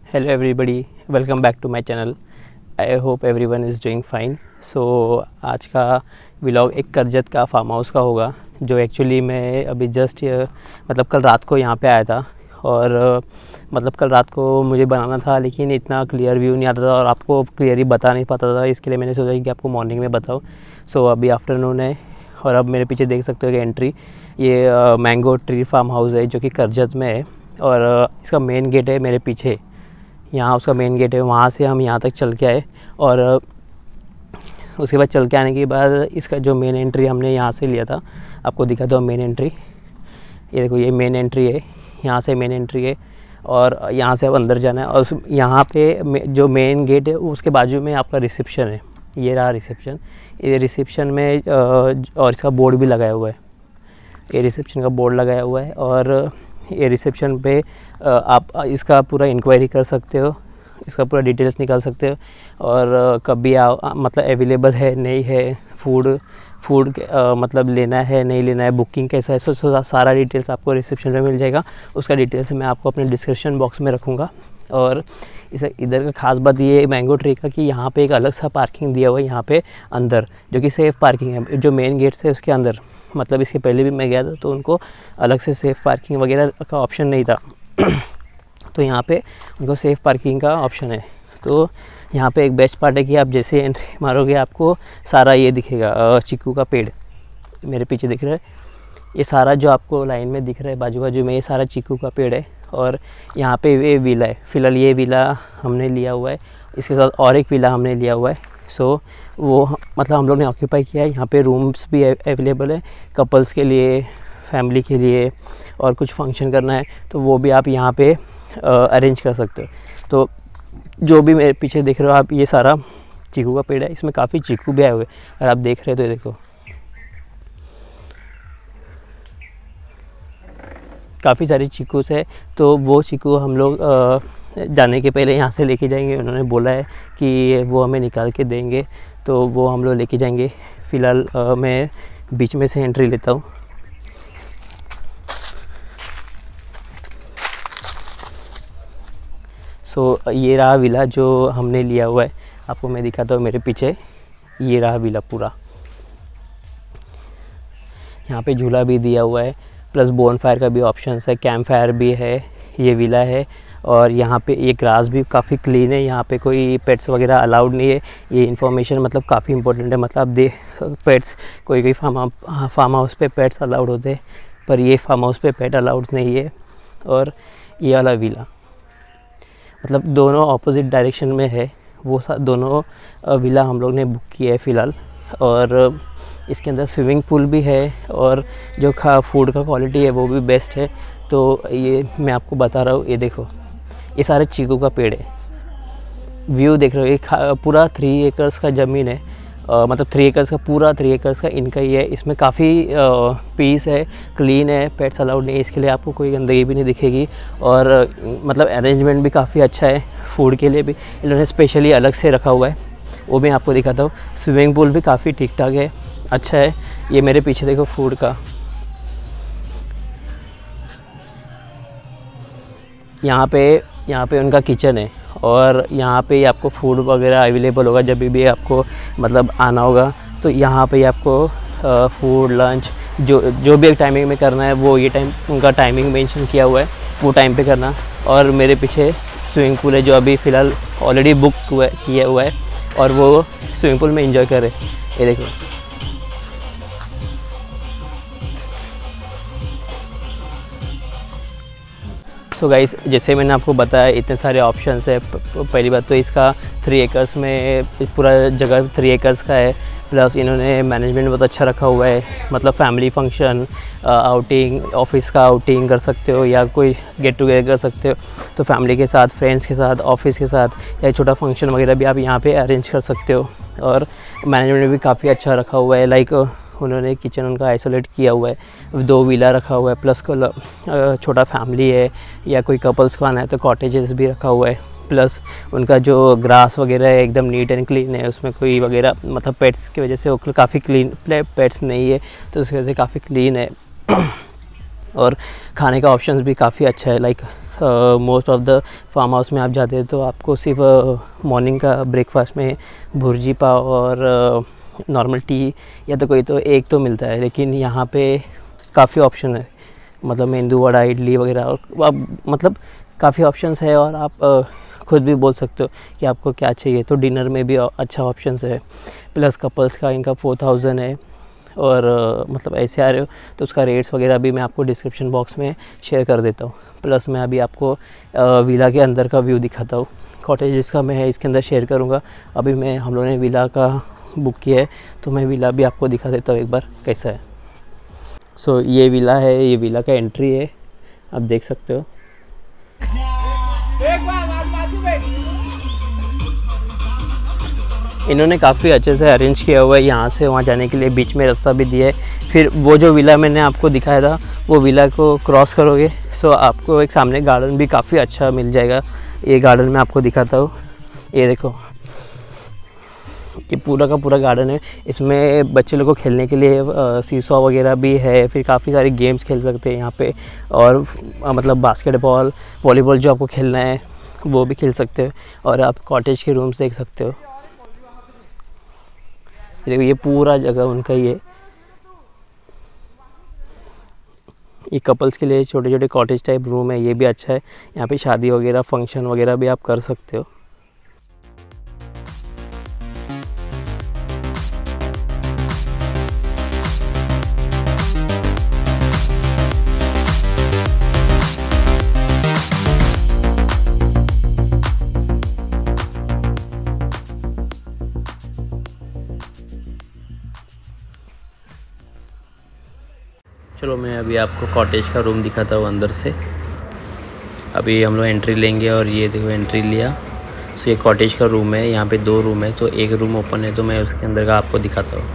Hello everybody, welcome back to my channel. I hope everyone is doing fine. So आज का vlog एक करजत का farm house का होगा, जो एक्चुअली मैं अभी जस्ट मतलब कल रात को यहाँ पे आया था। और मतलब कल रात को मुझे बनाना था, लेकिन इतना क्लियर व्यू नहीं आता था और आपको क्लियरली बता नहीं पाता था, इसके लिए मैंने सोचा कि आपको मॉर्निंग में बताऊँ। सो अभी आफ्टरनून है और अब मेरे पीछे देख सकते हो कि एंट्री ये मैंगो ट्री फार्म हाउस है जो कि करजत में है। और इसका मेन गेट है मेरे पीछे, यहाँ उसका मेन गेट है, वहाँ से हम यहाँ तक चल के आए। और उसके बाद चल के आने के बाद इसका जो मेन एंट्री हमने यहाँ से लिया था, आपको दिखा दो मेन एंट्री। ये देखो, ये मेन एंट्री है, यहाँ से मेन एंट्री है और यहाँ से अब अंदर जाना है। और यहाँ पे जो मेन गेट है उसके बाजू में आपका रिसेप्शन है। ये रहा रिसेप्शन। ये रिसेप्शन में और इसका बोर्ड भी लगाया हुआ है, ये रिसेप्शन का बोर्ड लगाया हुआ है। और ये रिसेप्शन पे आप इसका पूरा इंक्वायरी कर सकते हो, इसका पूरा डिटेल्स निकाल सकते हो। और कभी मतलब अवेलेबल है नहीं है, फूड मतलब लेना है नहीं लेना है, बुकिंग कैसा है, सो सारा डिटेल्स आपको रिसेप्शन में मिल जाएगा। उसका डिटेल्स मैं आपको अपने डिस्क्रिप्शन बॉक्स में रखूँगा। और इधर का खास बात ये है मैंगो ट्री का कि यहाँ पे एक अलग सा पार्किंग दिया हुआ है यहाँ पे अंदर, जो कि सेफ़ पार्किंग है। जो मेन गेट से उसके अंदर, मतलब इसके पहले भी मैं गया था तो उनको अलग से सेफ़ पार्किंग वगैरह का ऑप्शन नहीं था तो यहाँ पे उनको सेफ़ पार्किंग का ऑप्शन है। तो यहाँ पे एक बेस्ट पार्ट है कि आप जैसे एंट्री मारोगे आपको सारा ये दिखेगा, चीकू का पेड़ मेरे पीछे दिख रहा है, ये सारा जो आपको लाइन में दिख रहा है बाजू बाजू में, ये सारा चीकू का पेड़ है। और यहाँ पे ये विला है, फ़िलहाल ये विला हमने लिया हुआ है, इसके साथ और एक विला हमने लिया हुआ है। सो वो मतलब हम लोग ने ऑक्यूपाई किया है। यहाँ पे रूम्स भी अवेलेबल है कपल्स के लिए, फैमिली के लिए, और कुछ फंक्शन करना है तो वो भी आप यहाँ पे अरेंज कर सकते हो। तो जो भी मेरे पीछे देख रहे हो आप, ये सारा चीकू का पेड़ है, इसमें काफ़ी चीकू भी आए हुए अगर आप देख रहे हो तो। ये देखो काफ़ी सारे चीकूस है। तो वो चीकू हम लोग जाने के पहले यहाँ से लेके जाएंगे, उन्होंने बोला है कि वो हमें निकाल के देंगे, तो वो हम लोग लेके जाएंगे। फ़िलहाल मैं बीच में से एंट्री लेता हूँ। सो ये रहा विला जो हमने लिया हुआ है, आपको मैं दिखाता हूँ मेरे पीछे। ये रहा विला पूरा, यहाँ पे झूला भी दिया हुआ है, प्लस बोन फायर का भी ऑप्शन है, कैंप फायर भी है, ये विला है। और यहाँ पे ये ग्रास भी काफ़ी क्लीन है, यहाँ पे कोई पेट्स वगैरह अलाउड नहीं है। ये इन्फॉर्मेशन मतलब काफ़ी इंपॉर्टेंट है, मतलब पेट्स कोई फार्म हाउस पे पेट्स अलाउड होते हैं, पर ये फार्म हाउस पे पेट अलाउड नहीं है। और ये वाला विला मतलब दोनों ऑपोजिट डायरेक्शन में है, वो दोनों विला हम लोग ने बुक किया है फ़िलहाल। और इसके अंदर स्विमिंग पूल भी है और जो फूड का क्वालिटी है वो भी बेस्ट है। तो ये मैं आपको बता रहा हूँ, ये देखो ये सारे चीकू का पेड़ है, व्यू देख रहे हो। ये पूरा 3 एकर्स का ज़मीन है, मतलब 3 एकर्स का, पूरा 3 एकर्स का इनका ही है। इसमें काफ़ी पीस है, क्लीन है, पेट्स अलाउड नहीं है, इसके लिए आपको कोई गंदगी भी नहीं दिखेगी। और मतलब अरेंजमेंट भी काफ़ी अच्छा है, फूड के लिए भी इन्होंने स्पेशली अलग से रखा हुआ है, वो मैं आपको दिखाता हूँ। स्विमिंग पूल भी काफ़ी ठीक ठाक है, अच्छा है। ये मेरे पीछे देखो फूड का, यहाँ पे उनका किचन है और यहाँ पे आपको फूड वगैरह अवेलेबल होगा जब भी आपको मतलब आना होगा। तो यहाँ पे आपको फूड लंच जो भी एक टाइमिंग में करना है, वो ये टाइम उनका टाइमिंग मेंशन किया हुआ है, वो टाइम पे करना। और मेरे पीछे स्विमिंग पूल है जो अभी फ़िलहाल ऑलरेडी बुक किया हुआ है और वो स्विमिंग पूल में एंजॉय करे। ये देखो सो गाइस, जैसे मैंने आपको बताया इतने सारे ऑप्शंस है। पहली बात तो इसका 3 एकर्स में पूरा जगह 3 एकर्स का है, प्लस इन्होंने मैनेजमेंट बहुत अच्छा रखा हुआ है। मतलब फैमिली फंक्शन, आउटिंग, ऑफिस का आउटिंग कर सकते हो या कोई गेट टुगेदर कर सकते हो, तो फैमिली के साथ, फ्रेंड्स के साथ, ऑफिस के साथ या छोटा फंक्शन वगैरह भी आप यहाँ पे अरेंज कर सकते हो। और मैनेजमेंट भी काफ़ी अच्छा रखा हुआ है, लाइक उन्होंने किचन उनका आइसोलेट किया हुआ है, 2 विला रखा हुआ है, प्लस छोटा फैमिली है या कोई कपल्स को आना है तो कॉटेजेस भी रखा हुआ है। प्लस उनका जो ग्रास वगैरह है एकदम नीट एंड क्लीन है, उसमें कोई वगैरह मतलब पेट्स की वजह से वो काफ़ी क्लीन, पेट्स नहीं है तो उसकी वजह से काफ़ी क्लीन है। और खाने का ऑप्शंस भी काफ़ी अच्छा है, like most of the farm house में आप जाते हैं तो आपको सिर्फ मॉर्निंग का ब्रेकफास्ट में भुर्जी पाव और नॉर्मल टी या तो कोई तो एक तो मिलता है, लेकिन यहाँ पे काफ़ी ऑप्शन है, मतलब मेंदू वड़ा, इडली वगैरह, और आप मतलब काफ़ी ऑप्शंस है और आप खुद भी बोल सकते हो कि आपको क्या चाहिए। तो डिनर में भी अच्छा ऑप्शंस है, प्लस कपल्स का इनका 4000 है, और मतलब ऐसे आ रहे हो तो उसका रेट्स वगैरह भी मैं आपको डिस्क्रिप्शन बॉक्स में शेयर कर देता हूँ। प्लस मैं अभी आपको विला के अंदर का व्यू दिखाता हूँ, कॉटेज जिसका मैं इसके अंदर शेयर करूँगा। अभी हम लोगों ने विला का बुक किया है तो मैं विला भी आपको दिखा देता हूँ एक बार कैसा है। सो ये विला है, ये विला का एंट्री है, आप देख सकते हो। इन्होंने काफ़ी अच्छे से अरेंज किया हुआ है, यहाँ से वहाँ जाने के लिए बीच में रास्ता भी दिया है। फिर वो जो विला मैंने आपको दिखाया था वो विला को क्रॉस करोगे सो आपको एक सामने गार्डन भी काफ़ी अच्छा मिल जाएगा। ये गार्डन मैं आपको दिखाता हूँ, ये देखो, ये पूरा का पूरा गार्डन है। इसमें बच्चे लोगों को खेलने के लिए सीसॉ वगैरह भी है, फिर काफ़ी सारे गेम्स खेल सकते हैं यहाँ पे, और मतलब बास्केटबॉल, वॉलीबॉल जो आपको खेलना है वो भी खेल सकते हो। और आप कॉटेज के रूम्स देख सकते हो, देखो ये पूरा जगह उनका ही है। ये कपल्स के लिए छोटे छोटे कॉटेज टाइप रूम है, ये भी अच्छा है। यहाँ पे शादी वगैरह, फंक्शन वगैरह भी आप कर सकते हो। चलो मैं अभी आपको कॉटेज का रूम दिखाता हूँ अंदर से। अभी हम लोग एंट्री लेंगे और ये देखो एंट्री लिया। सो ये कॉटेज का रूम है, यहाँ पे 2 रूम है, तो एक रूम ओपन है तो मैं उसके अंदर का आपको दिखाता हूँ।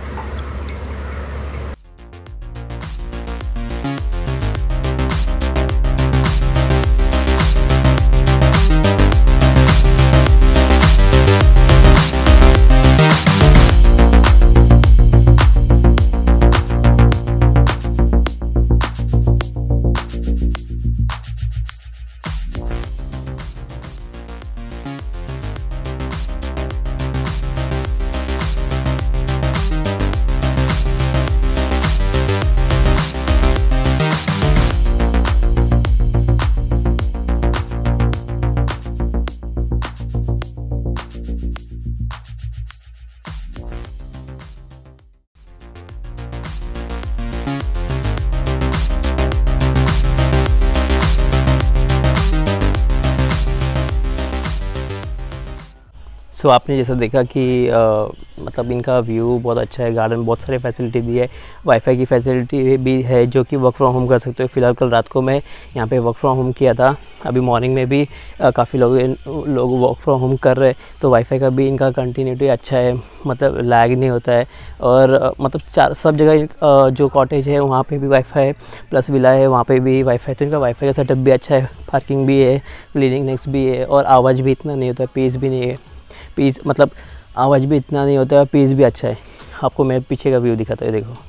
सो आपने जैसा देखा कि मतलब इनका व्यू बहुत अच्छा है, गार्डन बहुत सारे फैसिलिटी दी है, वाईफाई की फैसिलिटी भी है जो कि वर्क फ्रॉम होम कर सकते हो। फिलहाल कल रात को मैं यहाँ पे वर्क फ्रॉम होम किया था, अभी मॉर्निंग में भी काफ़ी लोग वर्क फ्रॉम होम कर रहे हैं, तो वाईफाई का भी इनका कंटिन्यूटी अच्छा है, मतलब लैग नहीं होता है। और मतलब सब जगह जो कॉटेज है वहाँ पे भी वाईफाई है, प्लस विला है वहाँ पे भी वाईफाई, तो इनका वाईफाई का सेटअप भी अच्छा है, पार्किंग भी है, क्लीनिंग नेक्स्ट भी है, और आवाज़ भी इतना नहीं होता है, पीस भी नहीं है, पीस मतलब आवाज़ भी इतना नहीं होता है, पीस भी अच्छा है। आपको मैं पीछे का व्यू दिखाता हूँ, देखो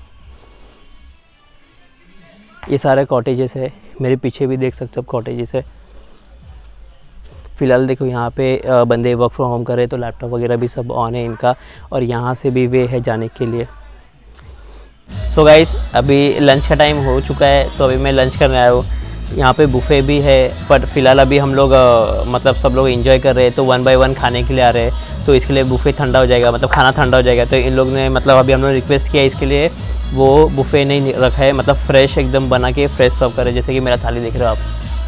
ये सारे कॉटेजेस है, मेरे पीछे भी देख सकते हो आप कॉटेजेस है। फ़िलहाल देखो यहाँ पे बंदे वर्क फ्रॉम होम कर रहे हैं तो लैपटॉप वगैरह भी सब ऑन है इनका, और यहाँ से भी वे है जाने के लिए। सो गाइस अभी लंच का टाइम हो चुका है, तो अभी मैं लंच करने आया हूँ। यहाँ पे बुफ़े भी है, पर फिलहाल अभी हम लोग मतलब सब लोग एंजॉय कर रहे हैं, तो 1 बाय 1 खाने के लिए आ रहे हैं, तो इसके लिए बुफ़े ठंडा हो जाएगा, मतलब खाना ठंडा हो जाएगा। तो इन लोग ने मतलब अभी हम लोग रिक्वेस्ट किया इसके लिए, वो बुफ़े नहीं रखा है, मतलब फ्रेश एकदम बना के फ्रेश सर्व करे, जैसे कि मेरा थाली देख रहे हो आप।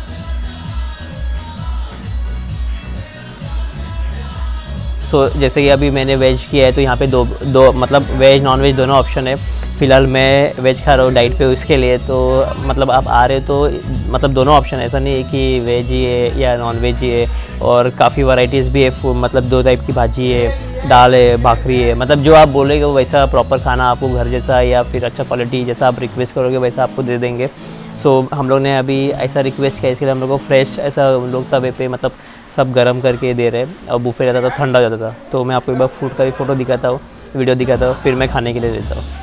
सो जैसे कि अभी मैंने वेज किया है, तो यहाँ पे दो मतलब वेज नॉन वेज दोनों ऑप्शन है। फ़िलहाल मैं वेज खा रहा हूँ डाइट पे, उसके लिए तो मतलब आप आ रहे हो तो मतलब दोनों ऑप्शन, ऐसा नहीं है कि वेज ही है या नॉन वेज ही है, और काफ़ी वैरायटीज़ भी है, मतलब 2 टाइप की भाजी है, दाल है, भाकरी है, मतलब जो आप बोलेंगे वो वैसा प्रॉपर खाना आपको घर जैसा या फिर अच्छा क्वालिटी जैसा आप रिक्वेस्ट करोगे वैसा आपको दे देंगे। सो हम लोग ने अभी ऐसा रिक्वेस्ट किया, इसके लिए हम लोग को फ्रेश ऐसा हम लोग तवे पे मतलब सब गर्म करके दे रहे हैं, और बुफे रहता था ठंडा हो जाता था। तो मैं आपको एक बार फूड का भी फ़ोटो दिखाता हूँ, वीडियो दिखाता हूँ, फिर मैं खाने के लिए देता हूँ।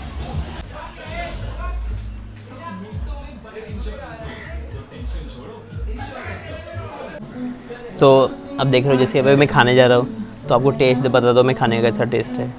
तो अब देख रहे हो जैसे अभी मैं खाने जा रहा हूँ तो आपको टेस्ट बता दो मैं खाने का कैसा टेस्ट है।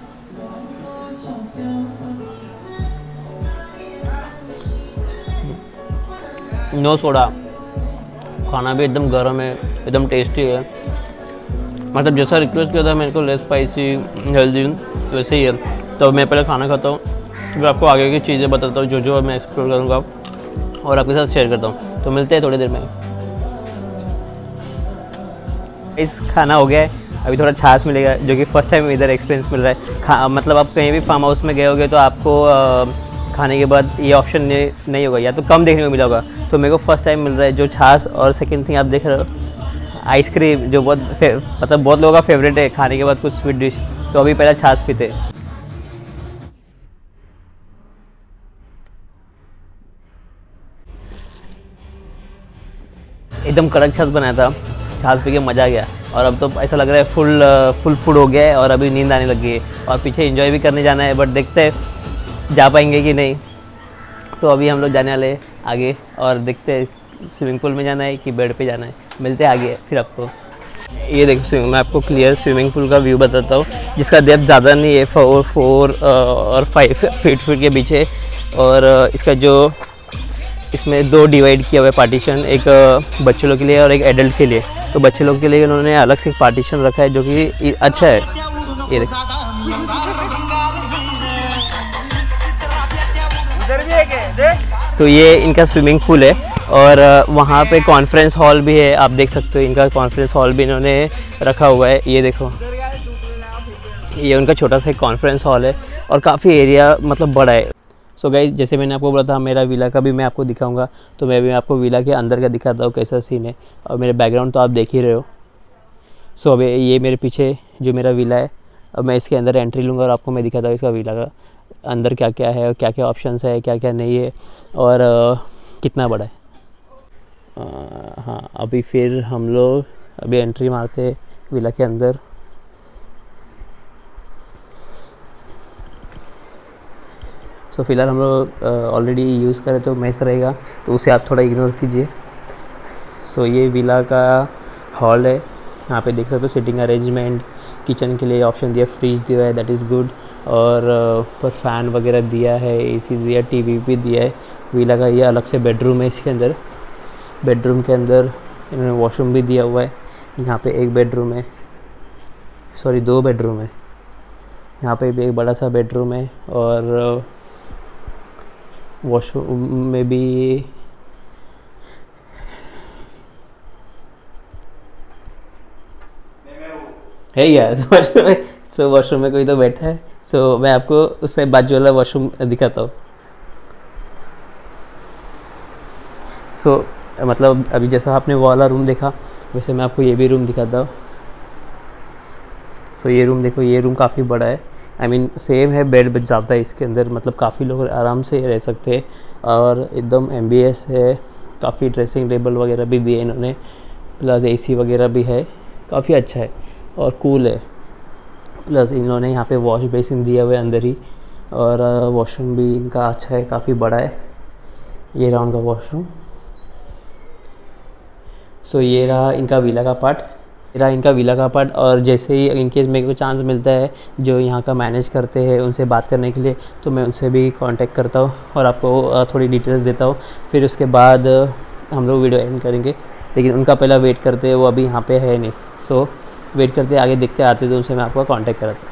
नो सोडा, खाना भी एकदम गर्म है, एकदम टेस्टी है। मतलब जैसा रिक्वेस्ट किया था मेरे को लेस स्पाइसी हेल्दी वैसे ही है। तो मैं पहले खाना खाता हूँ फिर आपको आगे की चीज़ें बताता हूँ जो जो मैं एक्सप्लोर करूँगा और आपके साथ शेयर करता हूँ। तो मिलते हैं थोड़ी देर में। इस खाना हो गया है, अभी थोड़ा छाछ मिलेगा जो कि फ़र्स्ट टाइम इधर एक्सपीरियंस मिल रहा है। मतलब आप कहीं भी फार्म हाउस में गए होगे तो आपको खाने के बाद ये ऑप्शन नहीं होगा या तो कम देखने को मिला होगा। तो मेरे को फर्स्ट टाइम मिल रहा है जो छाछ। और सेकंड थिंग आप देख रहे हो आइसक्रीम जो मतलब बहुत लोगों का फेवरेट है खाने के बाद कुछ स्वीट डिश। तो अभी पहले छाछ पीते। एकदम कड़क छाछ बनाया था, छाछ पी के मज़ा आ गया। और अब तो ऐसा लग रहा है फुल फूड हो गया है और अभी नींद आने लगी है और पीछे एंजॉय भी करने जाना है। बट देखते हैं जा पाएंगे कि नहीं। तो अभी हम लोग जाने वाले हैं आगे और देखते हैं स्विमिंग पूल में जाना है कि बेड पे जाना है। मिलते हैं आगे फिर आपको। ये देखो मैं आपको क्लियर स्विमिंग पूल का व्यू बताता हूँ जिसका डेप्थ ज़्यादा नहीं है, 4 और 5 फीट के बीच है। और इसका जो इसमें 2 डिवाइड किया हुआ है पार्टीशन, एक बच्चे लोग के लिए और एक एडल्ट के लिए। तो बच्चे लोग के लिए उन्होंने अलग से पार्टीशन रखा है जो कि अच्छा है। ये देखो तो ये इनका स्विमिंग पूल है और वहाँ पे कॉन्फ्रेंस हॉल भी है। आप देख सकते हो इनका कॉन्फ्रेंस हॉल भी इन्होंने रखा हुआ है। ये देखो ये उनका छोटा सा कॉन्फ्रेंस हॉल है और काफ़ी एरिया मतलब बड़ा है। सो गाइस जैसे मैंने आपको बोला था मेरा विला का भी मैं आपको दिखाऊंगा। तो मैं भी आपको विला के अंदर का दिखाता हूँ कैसा सीन है। और मेरे बैकग्राउंड तो आप देख ही रहे हो। सो अभी ये मेरे पीछे जो मेरा विला है, अब मैं इसके अंदर एंट्री लूँगा और आपको मैं दिखाता हूँ इसका विला का अंदर क्या क्या है और क्या क्या ऑप्शंस है, क्या क्या नहीं है और कितना बड़ा है। हाँ अभी फिर हम लोग अभी एंट्री मारते विला के अंदर। सो फिलहाल हम लोग ऑलरेडी यूज़ करें तो मैस रहेगा तो उसे आप थोड़ा इग्नोर कीजिए। सो ये विला का हॉल है, यहाँ पे देख सकते हो सिटिंग अरेंजमेंट, किचन के लिए ऑप्शन दिया, फ्रिज दिया है दैट इज़ गुड। और ऊपर फैन वगैरह दिया है, एसी दिया, टीवी भी दिया है। विला का ये अलग से बेडरूम है। इसके अंदर बेडरूम के अंदर इन्होंने वॉशरूम भी दिया हुआ है। यहाँ पे एक बेडरूम है, सॉरी 2 बेडरूम है। यहाँ पे भी एक बड़ा सा बेडरूम है और वॉशरूम में भी है यार वॉशरूम में। सो वॉशरूम में कोई तो बैठा है। सो मैं आपको उससे बाजू वाला वॉशरूम दिखाता हूँ। सो मतलब अभी जैसा आपने वो वाला रूम देखा वैसे मैं आपको ये भी रूम दिखाता हूँ। सो ये रूम देखो, ये रूम काफ़ी बड़ा है। आई मीन सेम है, बेड बच जाता है इसके अंदर, मतलब काफ़ी लोग आराम से रह सकते हैं। और एकदम एमबीएस है, काफ़ी ड्रेसिंग टेबल वगैरह भी दिए इन्होंने, प्लस एसी वगैरह भी है, काफ़ी अच्छा है और कूल है। प्लस इन्होंने यहाँ पे वॉश बेसिन दिया हुआ है अंदर ही और वॉशरूम भी इनका अच्छा है, काफ़ी बड़ा है। ये रहा उनका वॉशरूम। सो ये रहा इनका विला का पार्ट। और जैसे ही इनकेस मेरे को चांस मिलता है जो यहाँ का मैनेज करते हैं उनसे बात करने के लिए तो मैं उनसे भी कांटेक्ट करता हूँ और आपको थोड़ी डिटेल्स देता हूँ। फिर उसके बाद हम लोग वीडियो एंड करेंगे, लेकिन उनका पहला वेट करते हैं, वो अभी यहाँ पे है नहीं। सो वेट करते आगे देखते आते तो उनसे मैं आपका कांटेक्ट कराता हूँ।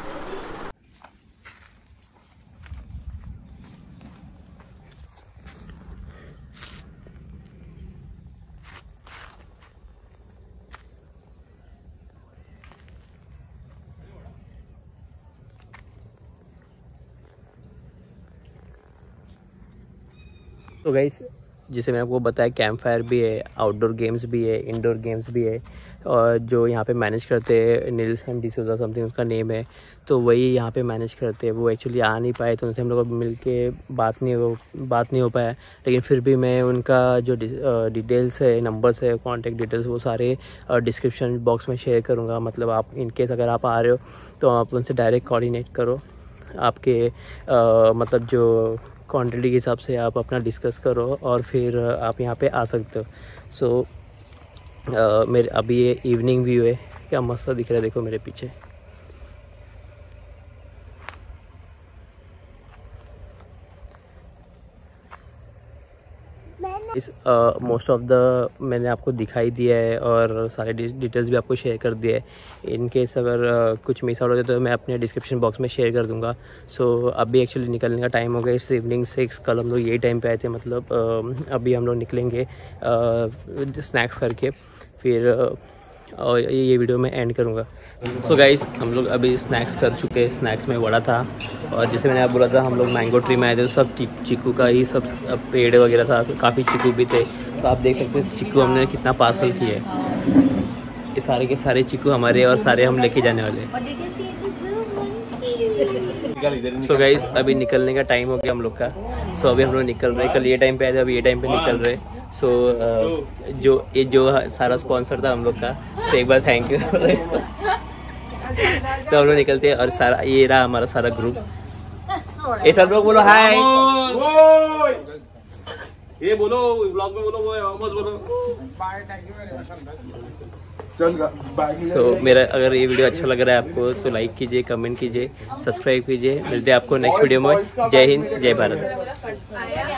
तो गाइस जैसे मैं आपको बताया कैंप फायर भी है, आउटडोर गेम्स भी है, इंडोर गेम्स भी है। और जो यहाँ पे मैनेज करते हैं नील एंड डिसूजा समथिंग उसका नेम है, तो वही यहाँ पे मैनेज करते हैं। वो एक्चुअली आ नहीं पाए तो उनसे हम लोग मिल के बात नहीं हो पाया, लेकिन फिर भी मैं उनका जो डिटेल्स है, नंबर्स है, कॉन्टैक्ट डिटेल्स वो सारे डिस्क्रिप्शन बॉक्स में शेयर करूँगा। मतलब आप इनकेस अगर आप आ रहे हो तो आप उनसे डायरेक्ट कोऑर्डिनेट करो, आपके मतलब जो क्वांटिटी के हिसाब से आप अपना डिस्कस करो और फिर आप यहाँ पे आ सकते हो। सो मेरे अभी ये इवनिंग व्यू है, क्या मस्त दिख रहा है देखो मेरे पीछे। इस मोस्ट ऑफ द मैंने आपको दिखाई दिया है और सारे डिटेल्स भी आपको शेयर कर दिया है। इन केस अगर कुछ मिस आउट हो जाए तो मैं अपने डिस्क्रिप्शन बॉक्स में शेयर कर दूंगा। सो अभी एक्चुअली निकलने का टाइम हो गया, इस इवनिंग 6, कल हम लोग यही टाइम पे आए थे, मतलब अभी हम लोग निकलेंगे स्नैक्स करके, फिर और ये वीडियो मैं एंड करूँगा। सो गाइस हम लोग अभी स्नैक्स कर चुके हैं। स्नैक्स में वड़ा था और जैसे मैंने आप बोला था हम लोग मैंगो ट्री में आए थे, तो सब चीकू का ही सब पेड़ वगैरह था, तो काफ़ी चीकू भी थे। तो आप देख सकते हैं चीकू हमने कितना पार्सल किया है। ये सारे के सारे चीकू हमारे और सारे हम लेके जाने वाले हैं। सो गाइस अभी निकलने का टाइम हो गया हम लोग का। सो अभी हम लोग निकल रहे हैं, कल ये टाइम पे आए थे, अभी ये टाइम पे निकल रहे हैं। सो जो सारा स्पॉन्सर था हम लोग का, तो एक बार थैंक यू। तो हम लोग निकलते हैं और सारा ये रहा हमारा सारा ग्रुप। ये सब लोग बोलो हाय, ये बोलो ब्लॉग में बोलो bye, thank you very much. So मेरा अगर ये वीडियो अच्छा लग रहा है आपको तो लाइक कीजिए, कमेंट कीजिए, सब्सक्राइब कीजिए। मिलते हैं आपको नेक्स्ट वीडियो में। जय हिंद, जय भारत।